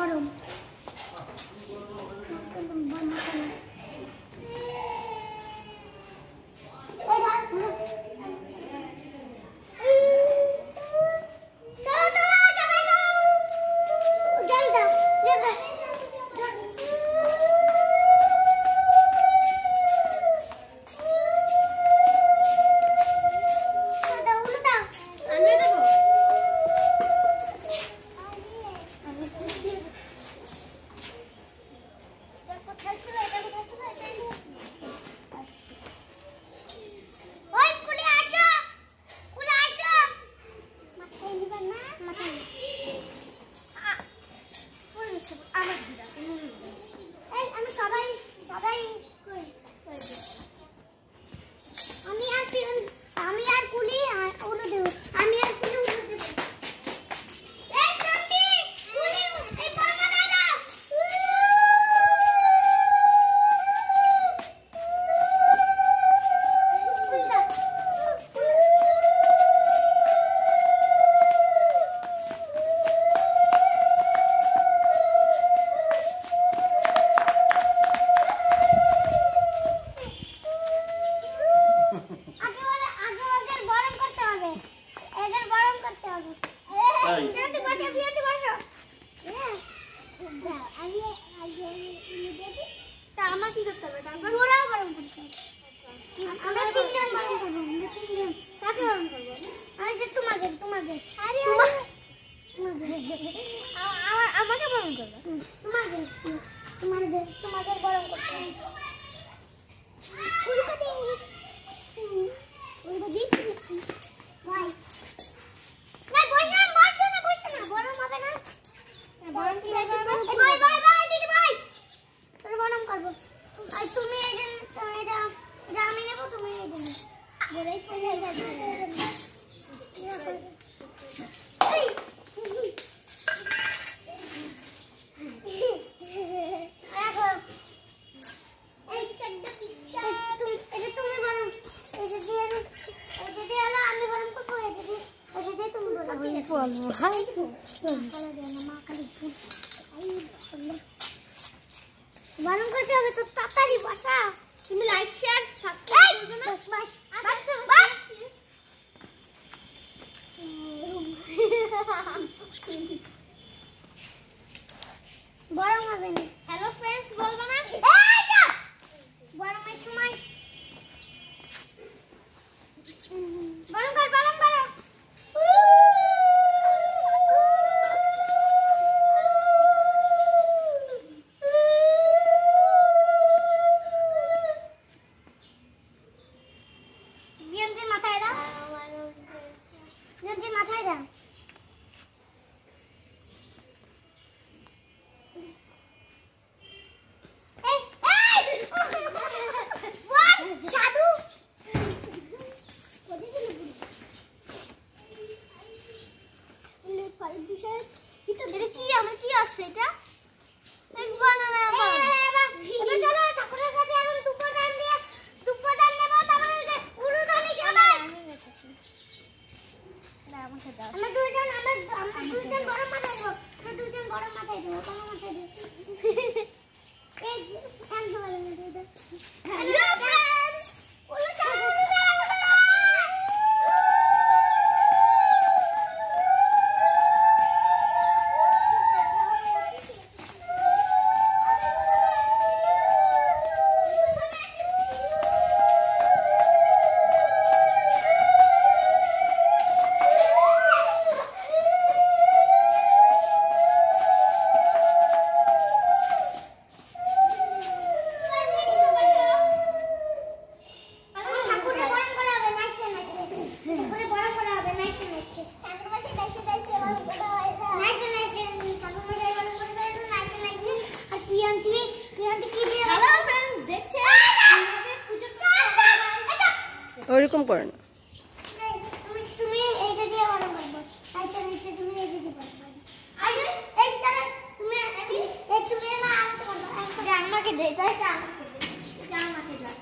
গরম বারণ করতে হবে তো তাড়াতাড়ি বসা তুমি লাইক শেয়ার সাবস্ক্রাইব করবে না বাস গরম হবে না হ্যালো फ्रेंड्स বলবো না গরমের সময় গরম কর ওরকম করে না তুমি এইটা দিয়ে গরম করবে আইটা নিচে তুমি এই দিতে পারবে আরে এইটা তুমি এই তুমি না আনতে পারবে একটা আমাকে দে তাইটা আমাকে দাও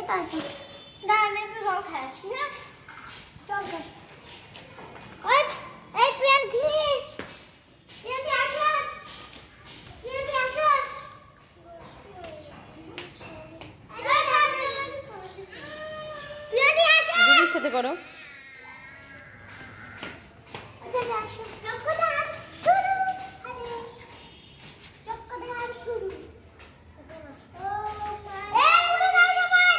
তাড়াতাড়ি দাঁড়ান একটু জল খাই আসি হ্যাঁ জল খাই ওই এই প্রিয়াঙ্কি প্রিয়াঙ্কি আসো প্রিয়াঙ্কি আসো প্রিয়াঙ্কি আসো দিদির সাথে করো। প্রিয়াঙ্কি আসো চক্করদার শুরু আরে চক্করদার শুরু এই উড়ে যাও সবাই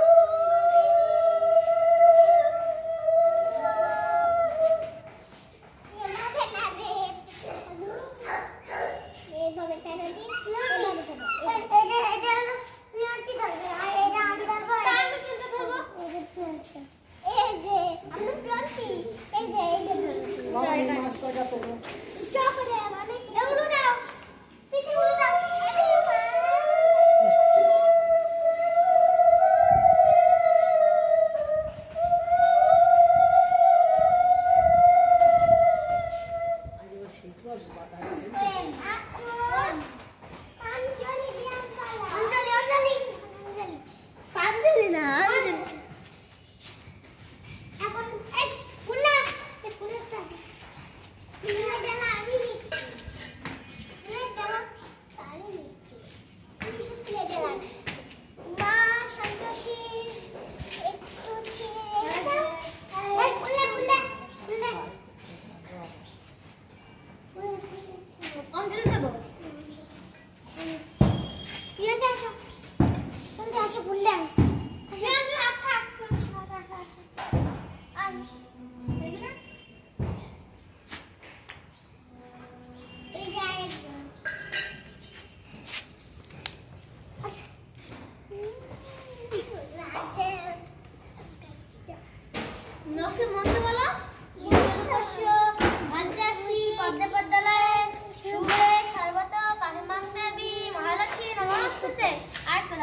লোকে মন্ত্র বলো বিশ্বরূপস্য ভাজ্যাশ্রী পদ্মপদ্মলয়ে শুভে সর্বত পাহিমাং দেবী মহালক্ষ্মী নমস্তুতে আর তো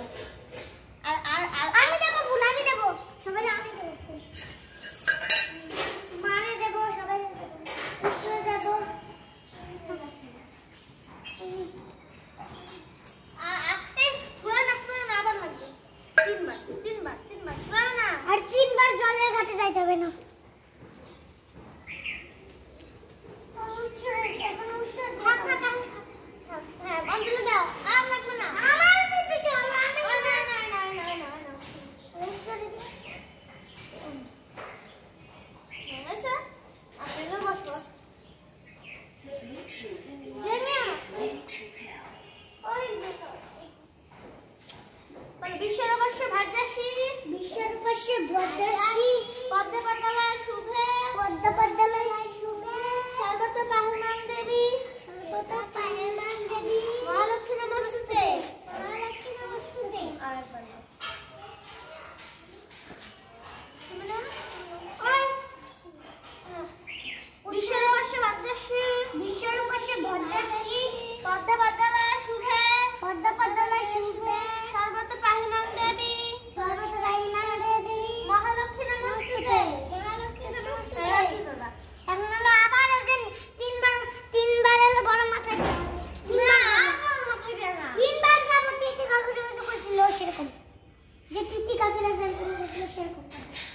আর আমি দেব ফুল আমি দেব সবাই আমি দেব ফুল মানে দেব সবাই দেব কৃষ্ণ দেব আবার লাগবে তিনবার না আর তিনবার জলের ঘাটে যাইতে হবে না হ্যাঁ অঞ্জলি দাও আর লাগবে না আমার দিতে চল না আপনি বসো বিশ্বরূপস্য ভাজ্যাশ্রী পদ্মপদ্মলয়ে শুভে সর্বত পাহিমাং দেবী মহালক্ষ্মী নমস্তুতে বিশ্বরূপস্য ভাজ্যাশ্রী পদ্মপদ্মলয়ে শুভে সর্বত পাহিমাং দেবী মহালক্ষ্মী নমস্তুতে এখন হলো আবার ওদের তিনবার এলো বড় মাথায় তিনবার যাবো তিনটি কাকুরা করেছিল সেরকম যে তিনটি কাকুরা সেরকম